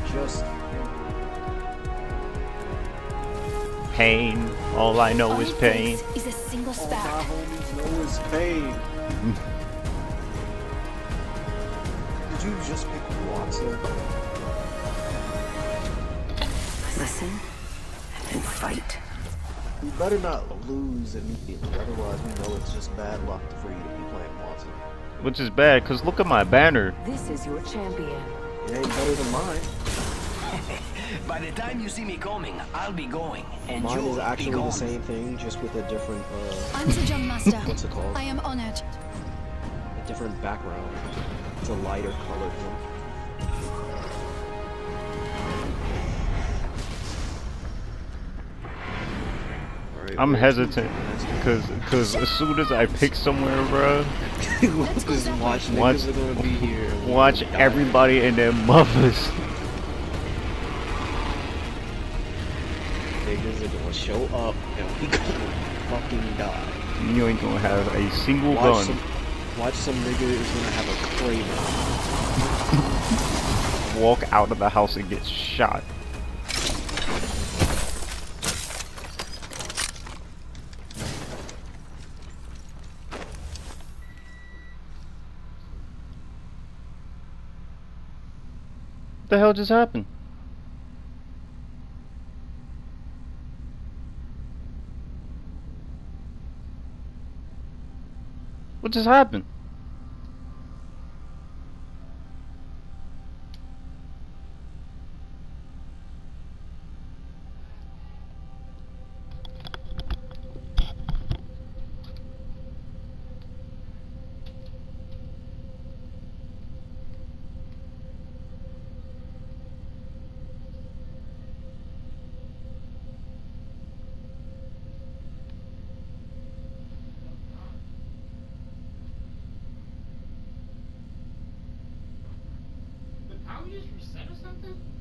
just pain. All I know is pain. Is a single all my spark. homies know is pain. Did you just pick Wattson? Listen and fight. You better not lose immediately, otherwise we know it's just bad luck for you to be playing Wattson. Which is bad, cause look at my banner. This is your champion. It ain't better than mine. By the time you see me coming, I'll be going, and Mine you'll is actually be gone. the same thing, just with a different, I'm the Jump Master. what's it called? I am honored. A different background. It's a lighter colored one. Alright, I'm where hesitant, cause as soon as I pick somewhere, bro, just watch niggas are gonna be here. watch everybody and their mothers. Niggas are gonna show up and we gonna fucking die. You ain't gonna have a single Watch gun. some nigga is gonna have a crater. Walk out of the house and get shot. What the hell just happened? What just happened? Did power just reset or something?